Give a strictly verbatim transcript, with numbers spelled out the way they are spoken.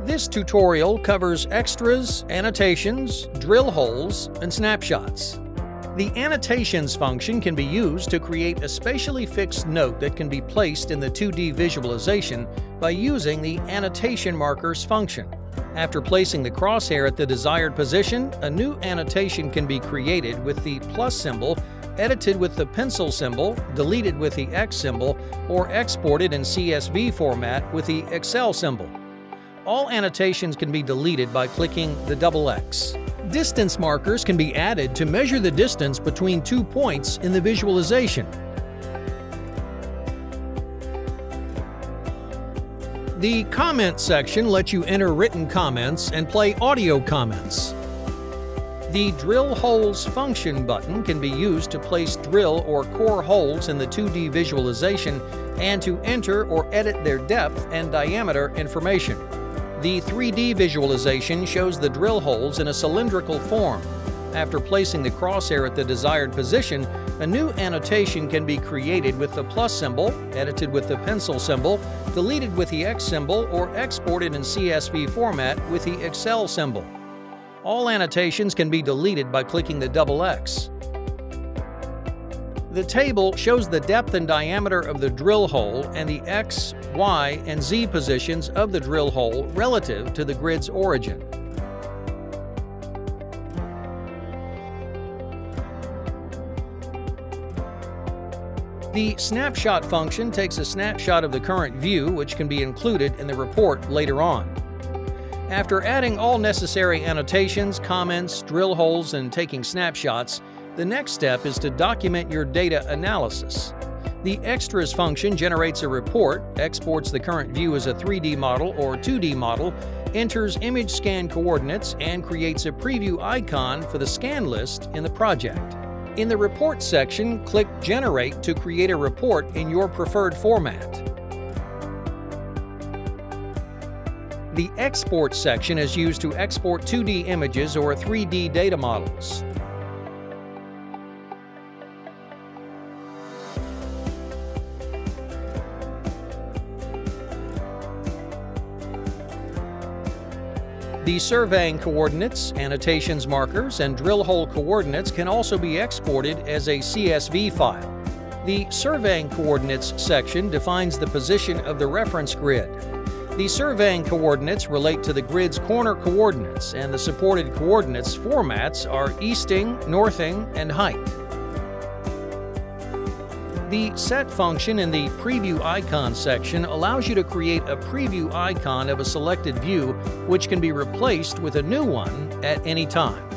This tutorial covers extras, annotations, drill holes, and snapshots. The annotations function can be used to create a spatially fixed note that can be placed in the two D visualization by using the annotation markers function. After placing the crosshair at the desired position, a new annotation can be created with the plus symbol, edited with the pencil symbol, deleted with the X symbol, or exported in C S V format with the Excel symbol. All annotations can be deleted by clicking the double X. Distance markers can be added to measure the distance between two points in the visualization. The comment section lets you enter written comments and play audio comments. The Drill Holes function button can be used to place drill or core holes in the two D visualization and to enter or edit their depth and diameter information. The three D visualization shows the drill holes in a cylindrical form. After placing the crosshair at the desired position, a new annotation can be created with the plus symbol, edited with the pencil symbol, deleted with the X symbol, or exported in C S V format with the Excel symbol. All annotations can be deleted by clicking the double X. The table shows the depth and diameter of the drill hole and the X, Y, and Z positions of the drill hole relative to the grid's origin. The Snapshot function takes a snapshot of the current view, which can be included in the report later on. After adding all necessary annotations, comments, drill holes, and taking snapshots, the next step is to document your data analysis. The Extras function generates a report, exports the current view as a three D model or two D model, enters image scan coordinates, and creates a preview icon for the scan list in the project. In the Report section, click Generate to create a report in your preferred format. The Export section is used to export two D images or three D data models. The surveying coordinates, annotations markers, and drill hole coordinates can also be exported as a C S V file. The surveying coordinates section defines the position of the reference grid. The surveying coordinates relate to the grid's corner coordinates, and the supported coordinates formats are easting, northing, and height. The Set function in the Preview Icon section allows you to create a preview icon of a selected view, which can be replaced with a new one at any time.